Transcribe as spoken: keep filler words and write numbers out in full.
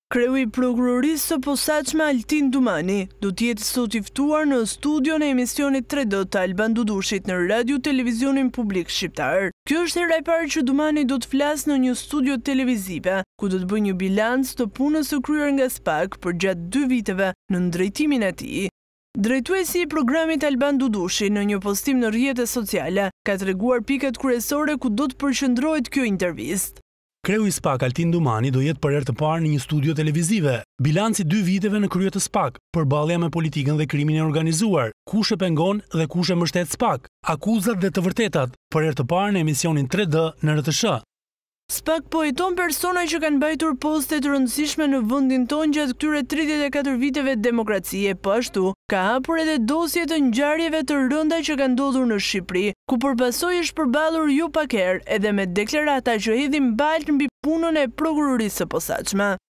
Kreu i prokurorisë së posaçme Altin Dumani do të jetë sot i ftuar në studion e emisionit tre D të Alban Dudushit në Radio Televizionin Publik Shqiptar. Kjo është hera e parë që Dumani do të flasë në një studio televizive, ku do të bëjë një bilanc të punës së kryer nga SPAK për gjatë dy viteve në drejtimin e tij. Drejtuesi i programit Alban Dudushi në një postim në rrjetet sociale ka treguar pikat kryesore ku do të përqendrohet kjo intervistë. Kreu i SPAK Altin Dumani do jetë për herë të parë në një studio televizive. Bilanci dy viteve në krye të SPAK, përballja me politikën dhe krimin e organizuar, kush e pengon dhe kush e mbështet SPAK, akuzat dhe të vërtetat, për herë të parë në emisionin tre D në R T S H. SPAK po heton persona që kanë mbajtur poste të rëndësishme në vendin tonë gjatë këtyre tridhjetë e katër viteve demokracie, po ashtu ka hapur edhe dosje të ngjarjeve të rënda që kanë ndodhur në Shqipëri, ku përpasoj është përballur jo pak herë edhe me deklarata që hedhin balë mbi punën e prokurorisë së posaçme.